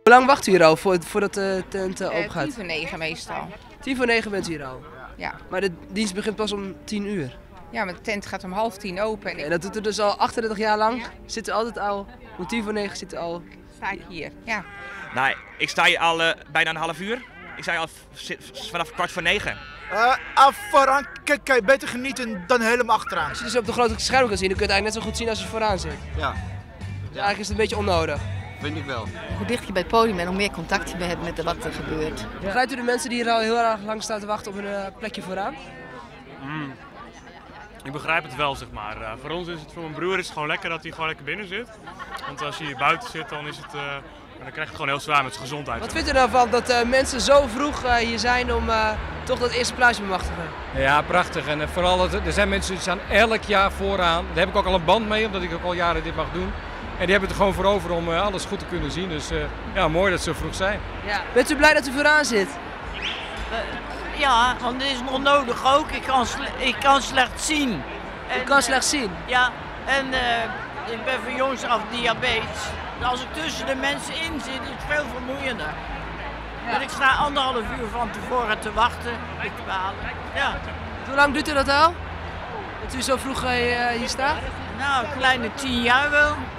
Hoe lang wacht u hier al voordat de tent open gaat? 8:45 meestal. 8:50 bent u hier al? Ja. Maar de dienst begint pas om 10 uur. Ja, maar de tent gaat om 9:30 open. En dat doet u dus al 38 jaar lang? Zit u altijd al, om 8:50 zit u al? Sta ik hier, ja. Nou, ik sta hier al bijna een half uur. Ik sta hier al vanaf 8:45. Vooraan kan je beter genieten dan helemaal achteraan. Als je dus op de grote scherm kan zien, dan kun je het eigenlijk net zo goed zien als je vooraan zit. Ja, Dus eigenlijk is het een beetje onnodig. vind ik wel. Hoe dichter je bij het podium bent, hoe meer contact je hebt met wat er gebeurt. Begrijpt u de mensen die hier al heel erg lang staan te wachten op een plekje vooraan? Ik begrijp het wel, zeg maar. Voor ons is het, voor mijn broer is het gewoon lekker dat hij gewoon lekker binnen zit. Want als hij hier buiten zit, dan is het, dan krijg je het gewoon heel zwaar met zijn gezondheid. Wat vindt u ervan dat mensen zo vroeg hier zijn om toch dat eerste plaatsje te bemachtigen? Ja, prachtig. En vooral, er zijn mensen die staan elk jaar vooraan. Daar heb ik ook al een band mee, omdat ik ook al jaren dit mag doen. En die hebben het er gewoon voor over om alles goed te kunnen zien. Dus ja, mooi dat ze zo vroeg zijn. Ja. Bent u blij dat u vooraan zit? Ja, want dit is onnodig ook. Ik kan slecht zien. U kan slecht zien. Ja, en ik ben van jongs af diabetes. Als ik tussen de mensen in zit, is het veel vermoeiender. En ik sta 1,5 uur van tevoren te wachten, dit te behalen. Ja. Hoe lang duurt u dat al? Dat u zo vroeg hier staat? Nou, een kleine 10 jaar wel.